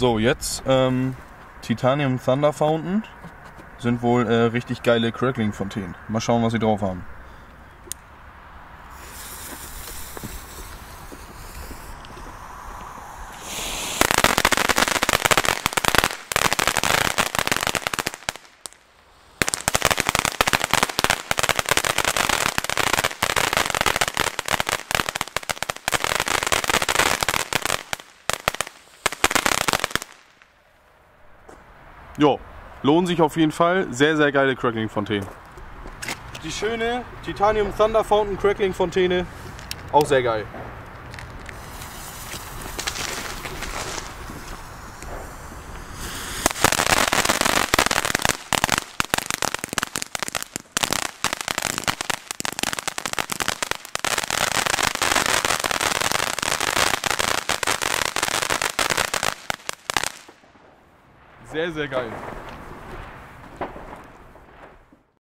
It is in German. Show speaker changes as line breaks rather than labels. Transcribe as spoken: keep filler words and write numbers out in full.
So, jetzt ähm, Titanium Thunder Fountain. Sind wohl äh, richtig geile Crackling-Fontänen. Mal schauen, was sie drauf haben. Jo, lohnen sich auf jeden Fall. Sehr, sehr geile Crackling-Fontänen. Die schöne Titanium Thunder Fountain Crackling-Fontäne. Auch sehr geil. Sehr, sehr geil.